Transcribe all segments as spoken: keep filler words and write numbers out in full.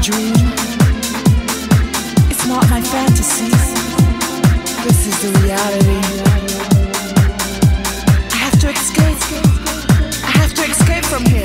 dream. It's not my fantasy. This is the reality. I have to escape. I have to escape from here.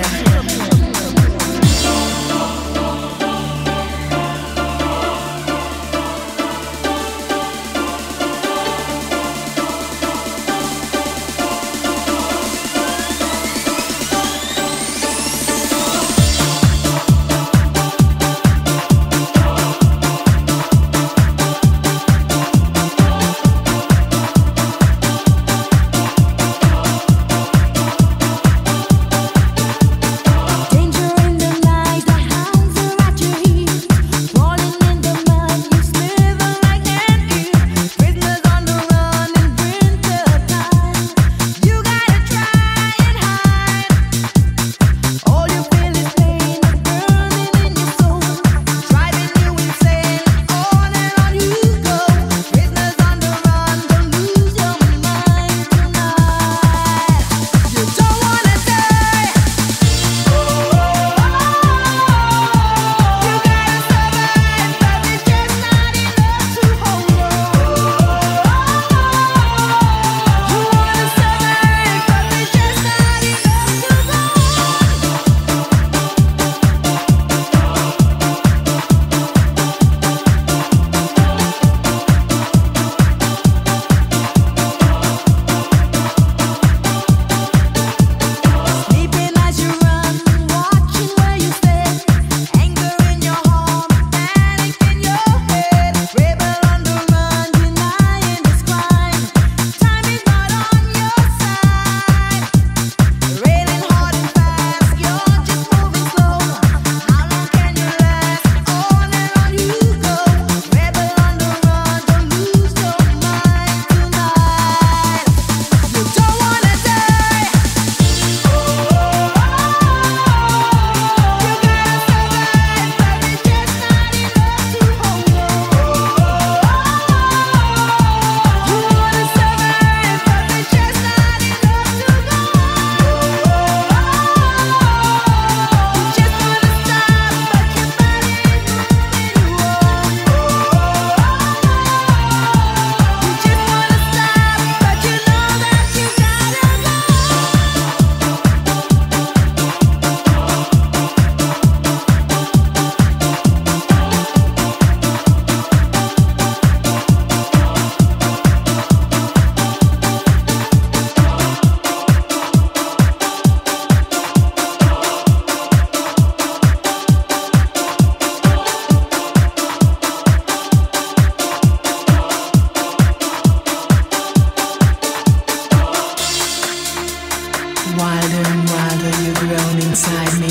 Wilder and wilder you're grown inside me.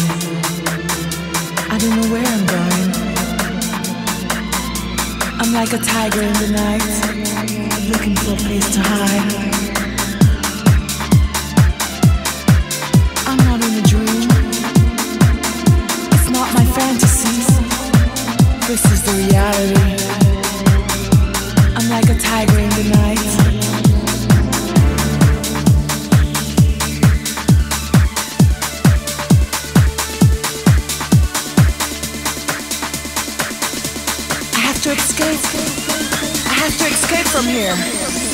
I don't know where I'm going. I'm like a tiger in the night, looking for a place to hide. I'm not in a dream. It's not my fantasies. This is the reality. I'm like a tiger in the night. To escape. I have to escape from here.